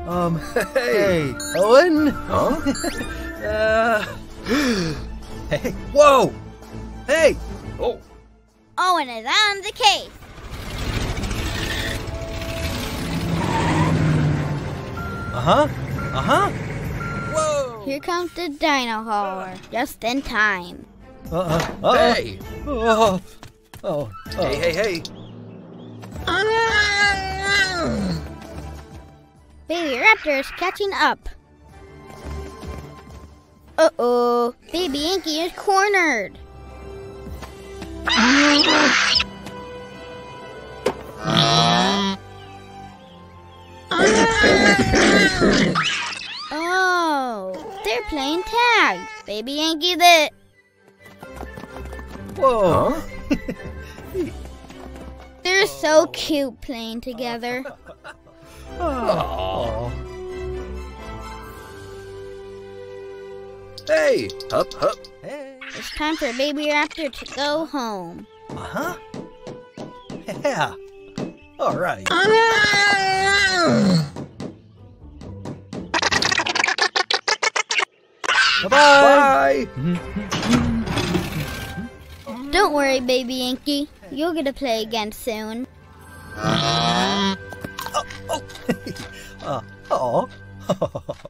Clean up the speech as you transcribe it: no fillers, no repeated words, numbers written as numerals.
Hey, Owen? Huh? Hey, whoa! Hey! Oh. Owen is on the case. Whoa! Here comes the dino hauler, just in time. Hey! Oh. Hey. Baby Raptor is catching up. Uh-oh, Baby Inky is cornered. Oh, they're playing tag. Baby Inky the... Whoa! Huh? They're so cute playing together. Oh. Hey! Hup. Hey. It's time for Baby Raptor to go home. Yeah. All right. Bye-bye. Bye! Don't worry, Baby Inky. You'll get to play again soon. Oh.